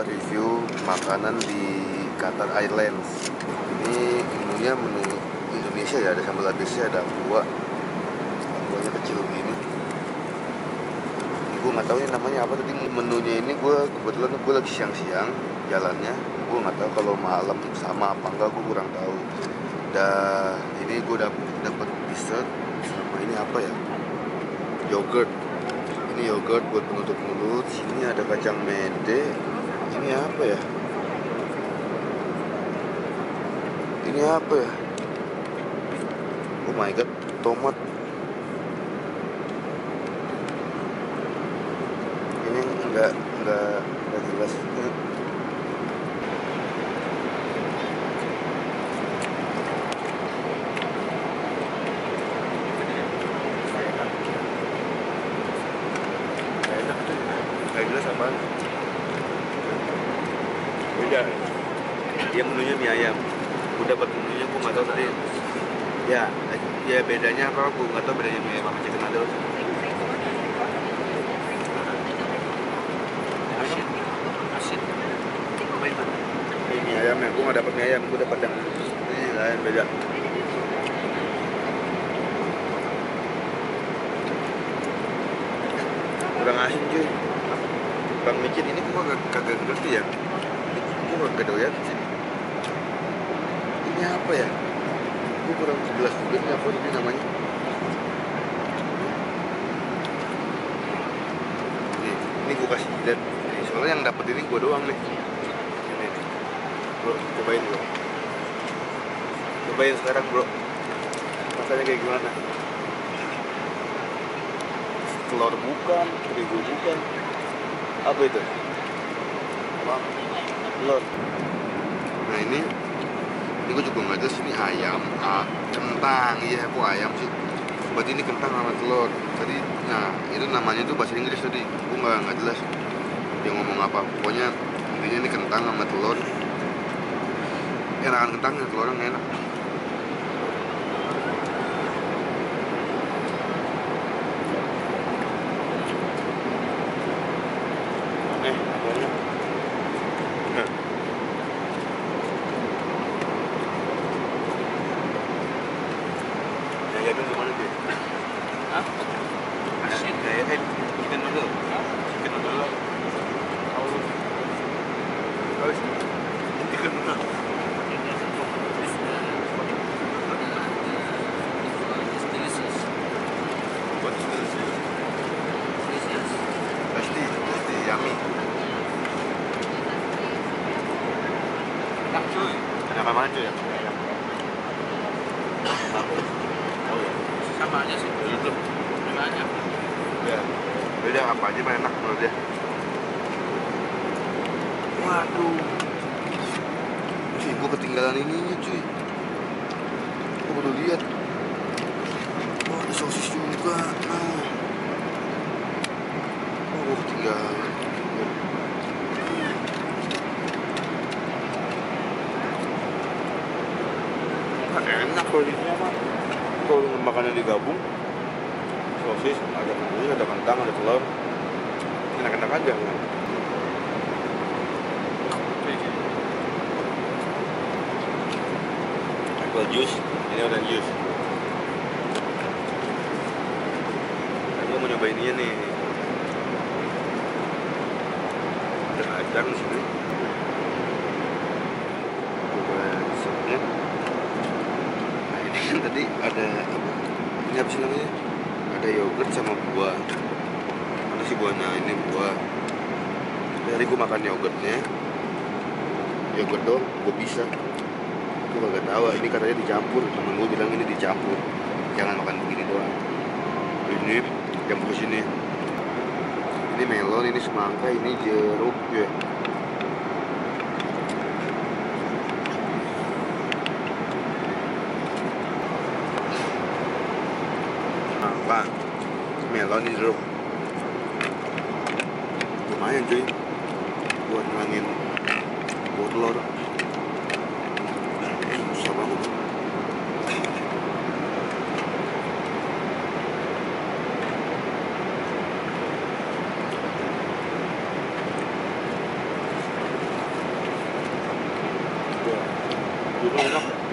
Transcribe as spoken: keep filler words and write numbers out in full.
review makanan di Qatar Airlines. Ini menunya menu Indonesia ya, ada sambal adesnya, ada buah, buahnya kecil gini. Ini gue nggak tahu ini namanya apa tadi menunya ini. Gue kebetulan gue lagi siang-siang jalannya, gue nggak tahu kalau malam sama apa enggak, gue kurang tahu. Dan ini gue dapet, dapet dessert sama ini apa ya, yogurt. Ini yogurt buat penutup mulut. Sini ada kacang mede. Ini apa ya? Ini apa ya? Oh my god, tomat. Ini enggak enggak enggak jelas. Enggak jelas apa? Beda. Dia menunya mie ayam. Gue dapat menunya, gue nggak tahu tadi. Ya, ya bedanya apa? Gue nggak tahu bedanya mie ayam sama chicken noodle. Asin, asin. Apa itu? Ini mie ayam ya. Gue nggak dapat mie ayam. Gue dapat yang ini lain, beda. Kurang asin cuy. Bang Micin ini gue kagak ngerti ya. Gue kagak doyan sih. Ini apa ya? Gue kurang jelas juga ini apa ini namanya. Nih, ini gue kasih jidat. Soalnya yang dapet ini gue doang nih. Ini nih. Bro, cobain bro. Cobain sekarang bro. Rasanya kayak gimana? Telur bukan, terigu bukan. Apa itu? Apa? Telur. Nah ini, ini gue juga nggak jelas ini ayam, ah, kentang, iya kok ayam sih. Berarti ini kentang sama telur. Tadi, nah itu namanya tuh bahasa Inggris tadi. Gue nggak nggak jelas dia ngomong apa. Pokoknya intinya ini kentang sama telur. Enakan kentangnya, telurnya nggak enak. Eh, apanya? Nah. Nah, ya dulu gimana tuh? Hah? Asin kayak eh chicken noodle. Chicken noodle. Oh. Guys. Chicken noodle. What's delicious? Delicious. Pasti, pasti yummy. Enak cuy. Enak mana cuy ya? Oh ya. Sama aja sih. Gitu. Sama aja. Ya. Beda apa aja mah enak menurut dia. Waduh. Cuy, gue ketinggalan ininya cuy. Gue baru lihat. Oh, ada sosis juga. Nah. Oh, gue ketinggalan. Enak kalau di sini mah. Kalau makannya digabung, sosis, ada bumbunya, ada kentang, ada telur, enak-enak aja kan? Apple juice, ini udah juice. Aku mau nyobain ini nih. Ada kacang di sini. Coba supnya. Tadi ada apa? Ini apa sih namanya? Ada yogurt sama buah. Mana sih buahnya? Ini buah. Dari gue makan yogurtnya, yogurt dong, gue bisa. Gue gak tahu. Ini katanya dicampur. Temen gue bilang ini dicampur. Jangan makan begini doang. Ini campur ke sini. Ini melon, ini semangka, ini jeruk ya. Apa? Melon ini jeruk. Lumayan cuy buat ngilangin bau telur. Susah banget. Dulu enak.